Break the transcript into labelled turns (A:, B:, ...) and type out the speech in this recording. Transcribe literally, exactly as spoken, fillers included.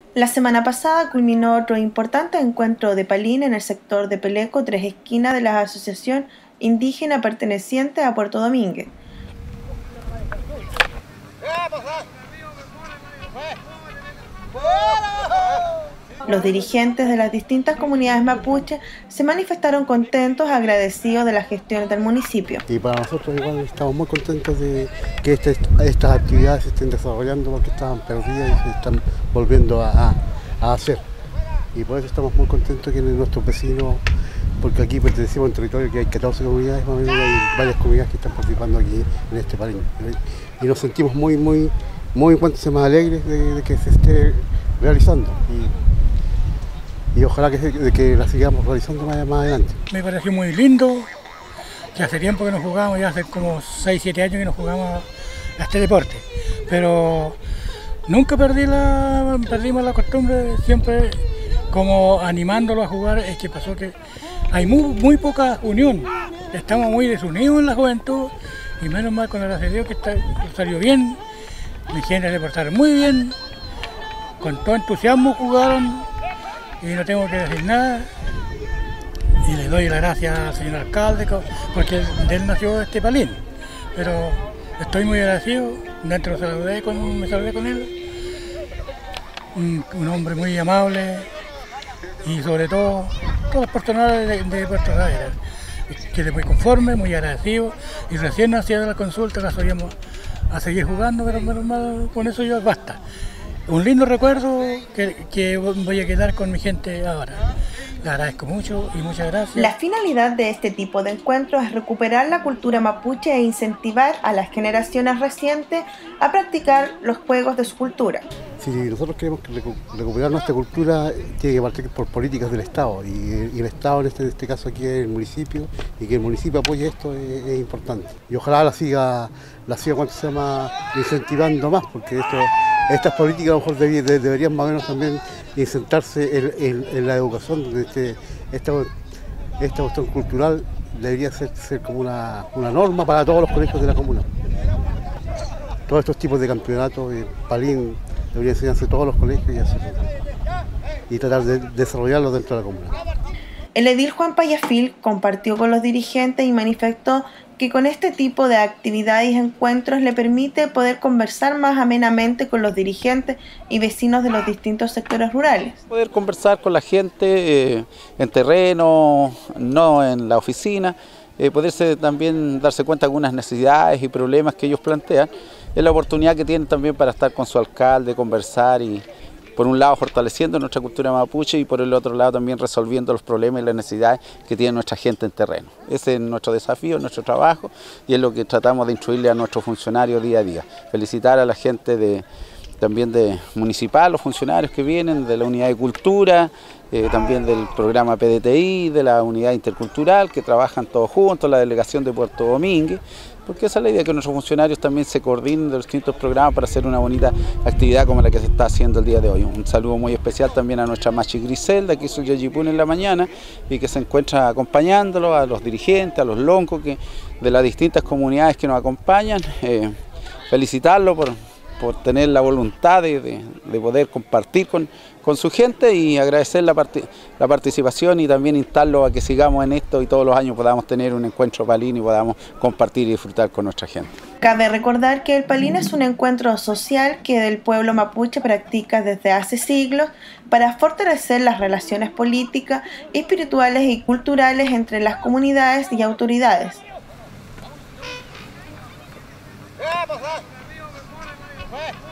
A: La semana pasada culminó otro importante encuentro de Palín en el sector de Peleco, Tres Esquinas, de la asociación indígena perteneciente a Puerto Domínguez. Los dirigentes de las distintas comunidades mapuches se manifestaron contentos, agradecidos de las gestiones del municipio.
B: Y para nosotros igual estamos muy contentos de que este, estas actividades se estén desarrollando porque estaban perdidas y se están volviendo a, a hacer. Y por eso estamos muy contentos que nuestros vecinos, porque aquí pertenecemos a un territorio que hay catorce comunidades, más o menos hay varias comunidades que están participando aquí en este Palín. Y nos sentimos muy, muy, muy más alegres de, de que se esté realizando. Y, y ojalá que, de que la sigamos realizando más, más adelante.
C: Me pareció muy lindo, que hace tiempo que no jugamos, ya hace como seis siete años que no jugamos a este deporte, pero nunca perdí la, perdimos la costumbre, siempre como animándolo a jugar. Es que pasó que hay muy, muy poca unión, estamos muy desunidos en la juventud y menos mal con el gracias a Dios que está, salió bien, mi gente se portaron muy bien, con todo entusiasmo jugaron. Y no tengo que decir nada, y le doy las gracias al señor alcalde, porque de él nació este Palín, pero estoy muy agradecido, dentro saludé con, me saludé con él, un, un hombre muy amable, y sobre todo, todos los personales de, de Puerto Saavedra, que muy conforme, muy agradecido, y recién hacía la consulta, la sabíamos a seguir jugando, pero menos mal, con eso ya basta. Un lindo recuerdo que, que voy a quedar con mi gente ahora. Le agradezco mucho y muchas gracias.
A: La finalidad de este tipo de encuentros es recuperar la cultura mapuche e incentivar a las generaciones recientes a practicar los juegos de su cultura.
B: Si nosotros queremos recuperar nuestra cultura, tiene que partir por políticas del Estado, y, y el Estado en este, en este caso aquí es el municipio, y que el municipio apoye esto es, es importante. Y ojalá la siga, la siga cuanto se llama incentivando más, porque esto, estas políticas a lo mejor deberían, deberían más o menos también incentrarse en, en, en la educación, donde este, esta, esta cuestión cultural debería ser, ser como una, una norma para todos los colegios de la comuna. Todos estos tipos de campeonatos, eh, Palín debería enseñarse todos los colegios y, hacer, y tratar de desarrollarlos dentro de la comuna.
A: El edil Juan Payafil compartió con los dirigentes y manifestó que con este tipo de actividades y encuentros le permite poder conversar más amenamente con los dirigentes y vecinos de los distintos sectores rurales.
D: Poder conversar con la gente eh, en terreno, no en la oficina, eh, poderse también darse cuenta de algunas necesidades y problemas que ellos plantean. Es la oportunidad que tienen también para estar con su alcalde, conversar y, por un lado, fortaleciendo nuestra cultura mapuche y por el otro lado también resolviendo los problemas y las necesidades que tiene nuestra gente en terreno. Ese es nuestro desafío, nuestro trabajo, y es lo que tratamos de instruirle a nuestros funcionarios día a día. Felicitar a la gente de, también de municipal, los funcionarios que vienen de la unidad de cultura, eh, también del programa P D T I, de la unidad intercultural, que trabajan todos juntos, la delegación de Puerto Domínguez, porque esa es la idea, que nuestros funcionarios también se coordinen de los distintos programas para hacer una bonita actividad como la que se está haciendo el día de hoy. Un saludo muy especial también a nuestra Machi Griselda, que hizo Yayipún en la mañana y que se encuentra acompañándolo, a los dirigentes, a los loncos que, de las distintas comunidades que nos acompañan. Eh, felicitarlo por, por tener la voluntad de, de, de poder compartir con, con su gente y agradecer la, part la participación y también instarlo a que sigamos en esto y todos los años podamos tener un encuentro Palín y podamos compartir y disfrutar con nuestra gente.
A: Cabe recordar que el Palín es un encuentro social que el pueblo mapuche practica desde hace siglos para fortalecer las relaciones políticas, espirituales y culturales entre las comunidades y autoridades.
E: ¡Vamos!